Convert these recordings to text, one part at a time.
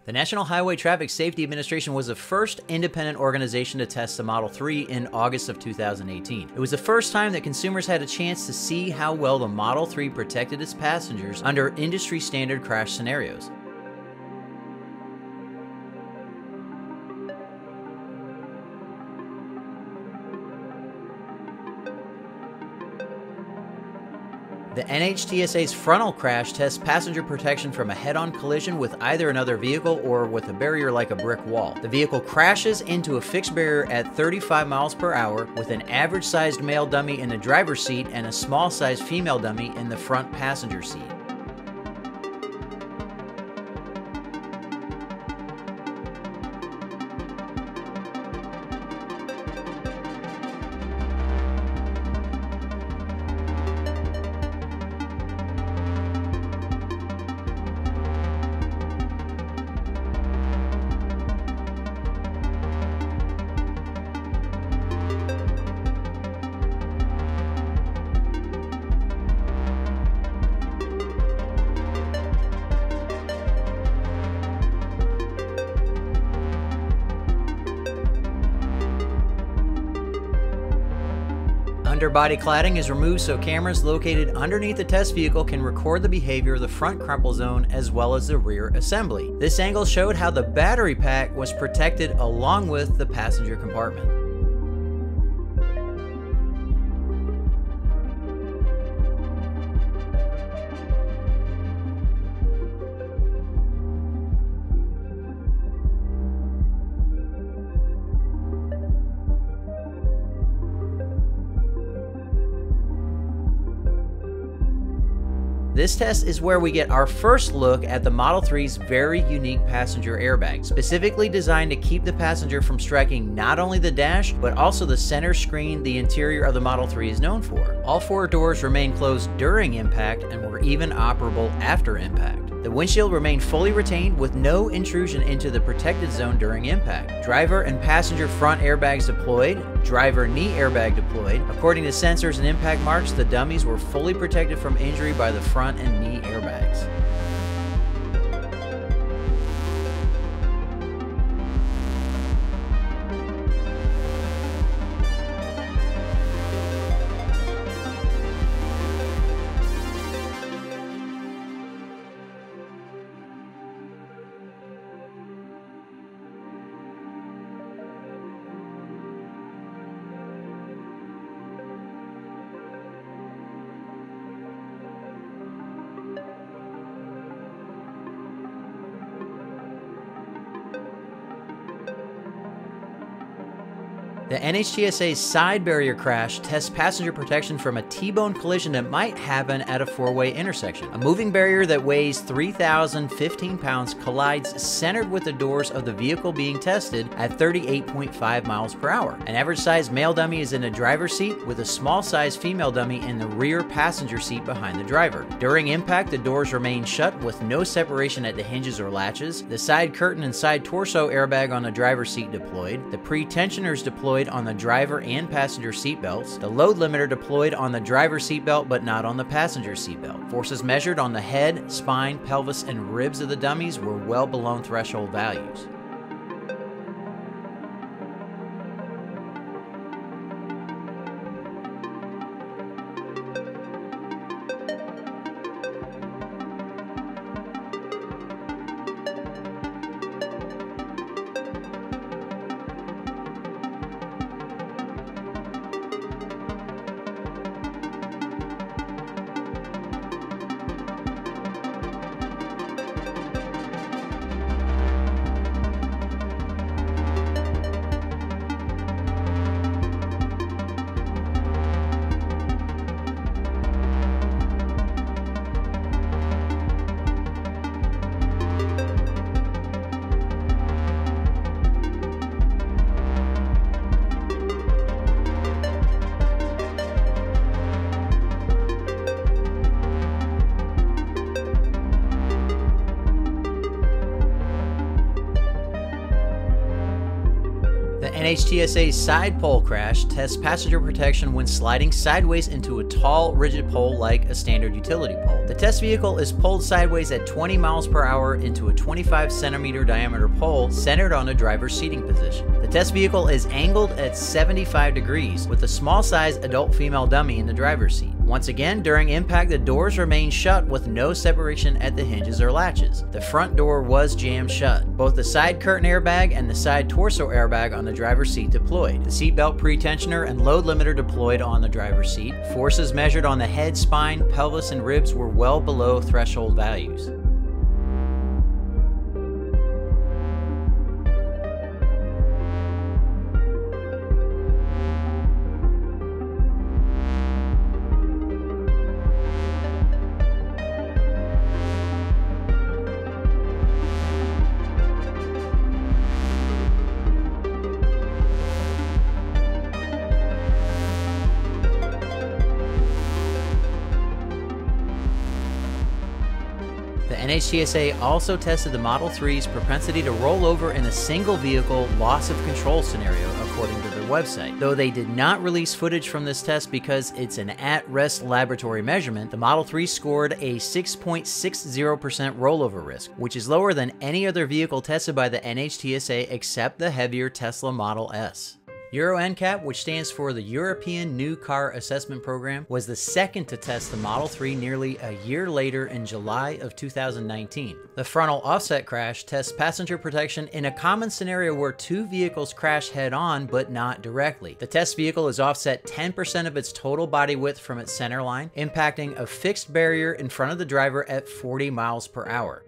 The National Highway Traffic Safety Administration was the first independent organization to test the Model 3 in August of 2018. It was the first time that consumers had a chance to see how well the Model 3 protected its passengers under industry standard crash scenarios. The NHTSA's frontal crash tests passenger protection from a head-on collision with either another vehicle or with a barrier like a brick wall. The vehicle crashes into a fixed barrier at 35 miles per hour with an average-sized male dummy in the driver's seat and a small-sized female dummy in the front passenger seat. Underbody cladding is removed so cameras located underneath the test vehicle can record the behavior of the front crumple zone as well as the rear assembly. This angle showed how the battery pack was protected along with the passenger compartment. This test is where we get our first look at the Model 3's very unique passenger airbag, specifically designed to keep the passenger from striking not only the dash, but also the center screen the interior of the Model 3 is known for. All 4 doors remain closed during impact and were even operable after impact. The windshield remained fully retained with no intrusion into the protected zone during impact. Driver and passenger front airbags deployed, driver knee airbag deployed. According to sensors and impact marks, the dummies were fully protected from injury by the front and knee airbags. The NHTSA's side barrier crash tests passenger protection from a T-bone collision that might happen at a 4-way intersection. A moving barrier that weighs 3,015 pounds collides centered with the doors of the vehicle being tested at 38.5 miles per hour. An average-sized male dummy is in the driver's seat with a small-sized female dummy in the rear passenger seat behind the driver. During impact, the doors remain shut with no separation at the hinges or latches. The side curtain and side torso airbag on the driver's seat deployed. The pre-tensioners deployed on the driver and passenger seat belts. The load limiter deployed on the driver's seat belt but not on the passenger seat belt. Forces measured on the head, spine, pelvis, and ribs of the dummies were well below threshold values. NHTSA's side pole crash tests passenger protection when sliding sideways into a tall, rigid pole like a standard utility pole. The test vehicle is pulled sideways at 20 miles per hour into a 25 centimeter diameter pole centered on the driver's seating position. The test vehicle is angled at 75 degrees with a small-sized adult female dummy in the driver's seat. Once again, during impact, the doors remain shut with no separation at the hinges or latches. The front door was jammed shut. Both the side curtain airbag and the side torso airbag on the driver's seat deployed. The seatbelt pre-tensioner and load limiter deployed on the driver's seat. Forces measured on the head, spine, pelvis, and ribs were well below threshold values. The NHTSA also tested the Model 3's propensity to roll over in a single vehicle loss of control scenario, according to their website. Though they did not release footage from this test because it's an at-rest laboratory measurement, the Model 3 scored a 6.60% rollover risk, which is lower than any other vehicle tested by the NHTSA except the heavier Tesla Model S. Euro NCAP, which stands for the European New Car Assessment Program, was the second to test the Model 3 nearly a year later in July of 2019. The frontal offset crash tests passenger protection in a common scenario where two vehicles crash head-on but not directly. The test vehicle is offset 10% of its total body width from its center line, impacting a fixed barrier in front of the driver at 40 miles per hour.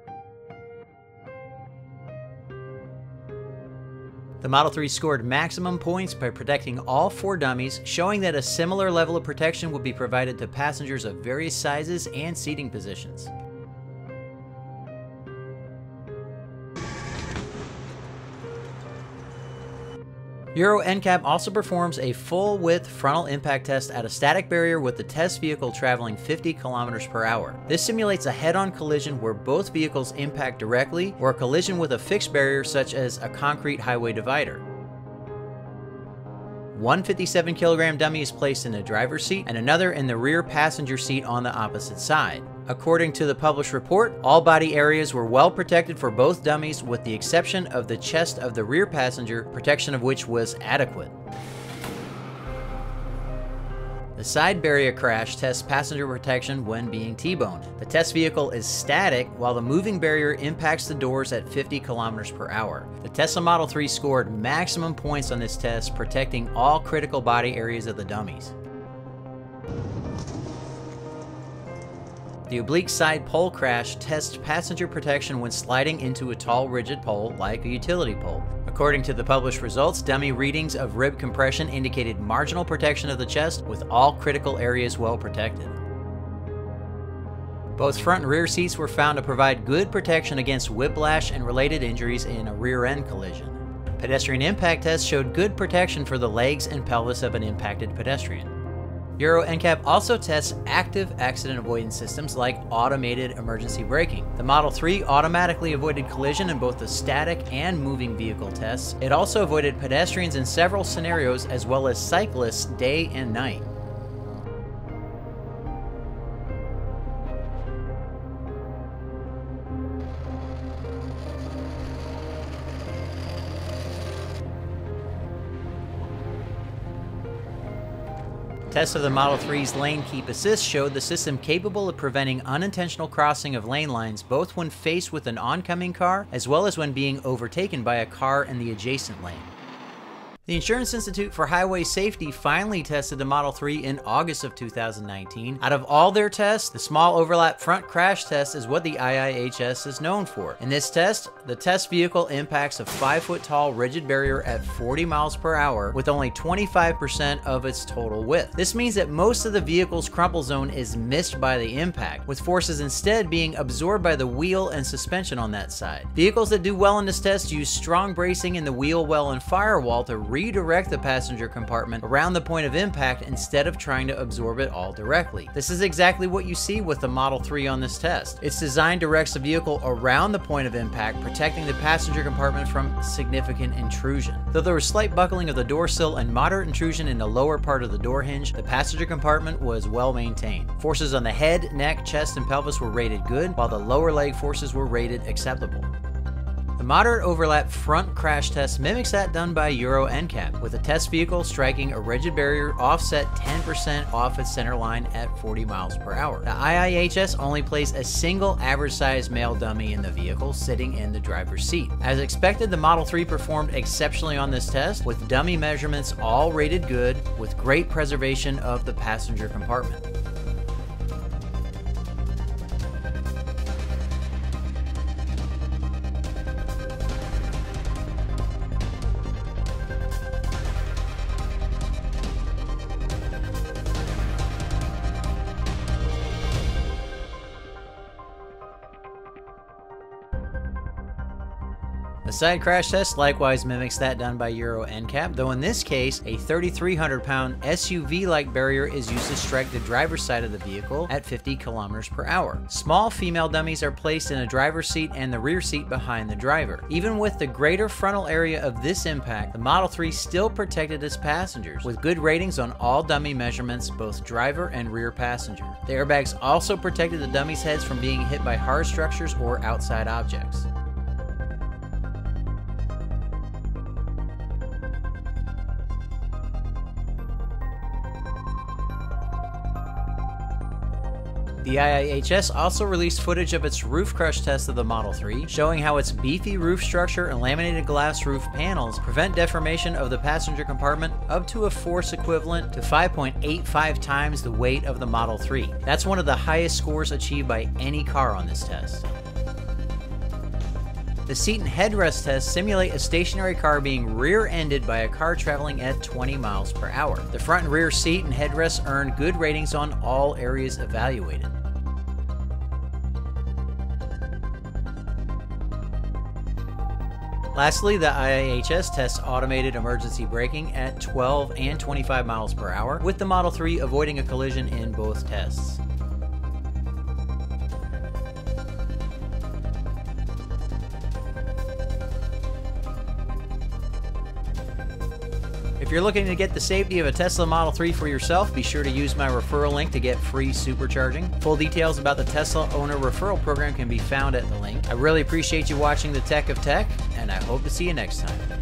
The Model 3 scored maximum points by protecting all four dummies, showing that a similar level of protection would be provided to passengers of various sizes and seating positions. Euro NCAP also performs a full-width frontal impact test at a static barrier with the test vehicle traveling 50 kilometers per hour. This simulates a head-on collision where both vehicles impact directly, or a collision with a fixed barrier such as a concrete highway divider. One 57-kilogram dummy is placed in the driver's seat and another in the rear passenger seat on the opposite side. According to the published report, all body areas were well protected for both dummies with the exception of the chest of the rear passenger, protection of which was adequate. The side barrier crash tests passenger protection when being T-boned. The test vehicle is static while the moving barrier impacts the doors at 50 kilometers per hour. The Tesla Model 3 scored maximum points on this test, protecting all critical body areas of the dummies. The oblique side pole crash tests passenger protection when sliding into a tall, rigid pole like a utility pole. According to the published results, dummy readings of rib compression indicated marginal protection of the chest, with all critical areas well protected. Both front and rear seats were found to provide good protection against whiplash and related injuries in a rear-end collision. Pedestrian impact tests showed good protection for the legs and pelvis of an impacted pedestrian. Euro NCAP also tests active accident avoidance systems like automated emergency braking. The Model 3 automatically avoided collision in both the static and moving vehicle tests. It also avoided pedestrians in several scenarios as well as cyclists day and night. Tests of the Model 3's Lane Keep Assist showed the system capable of preventing unintentional crossing of lane lines both when faced with an oncoming car as well as when being overtaken by a car in the adjacent lane. The Insurance Institute for Highway Safety finally tested the Model 3 in August of 2019. Out of all their tests, the small overlap front crash test is what the IIHS is known for. In this test, the test vehicle impacts a 5-foot-tall rigid barrier at 40 miles per hour with only 25% of its total width. This means that most of the vehicle's crumple zone is missed by the impact, with forces instead being absorbed by the wheel and suspension on that side. Vehicles that do well in this test use strong bracing in the wheel well and firewall to redirect the passenger compartment around the point of impact instead of trying to absorb it all directly. This is exactly what you see with the Model 3 on this test. Its design directs the vehicle around the point of impact, protecting the passenger compartment from significant intrusion. Though there was slight buckling of the door sill and moderate intrusion in the lower part of the door hinge, the passenger compartment was well maintained. Forces on the head, neck, chest, and pelvis were rated good, while the lower leg forces were rated acceptable. The moderate overlap front crash test mimics that done by Euro NCAP, with the test vehicle striking a rigid barrier offset 10% off its center line at 40 miles per hour. The IIHS only placed a single average-sized male dummy in the vehicle, sitting in the driver's seat. As expected, the Model 3 performed exceptionally on this test, with dummy measurements all rated good, with great preservation of the passenger compartment. The side crash test likewise mimics that done by Euro NCAP, though in this case, a 3,300-pound SUV-like barrier is used to strike the driver's side of the vehicle at 50 kilometers per hour. Small female dummies are placed in the driver's seat and the rear seat behind the driver. Even with the greater frontal area of this impact, the Model 3 still protected its passengers, with good ratings on all dummy measurements, both driver and rear passenger. The airbags also protected the dummies' heads from being hit by hard structures or outside objects. The IIHS also released footage of its roof crush test of the Model 3, showing how its beefy roof structure and laminated glass roof panels prevent deformation of the passenger compartment up to a force equivalent to 5.85 times the weight of the Model 3. That's one of the highest scores achieved by any car on this test. The seat and headrest tests simulate a stationary car being rear-ended by a car traveling at 20 miles per hour. The front and rear seat and headrest earned good ratings on all areas evaluated. Lastly, the IIHS tests automated emergency braking at 12 and 25 miles per hour, with the Model 3 avoiding a collision in both tests. If you're looking to get the safety of a Tesla Model 3 for yourself, be sure to use my referral link to get free supercharging. Full details about the Tesla Owner Referral Program can be found at the link. I really appreciate you watching The Tech of Tech, and I hope to see you next time.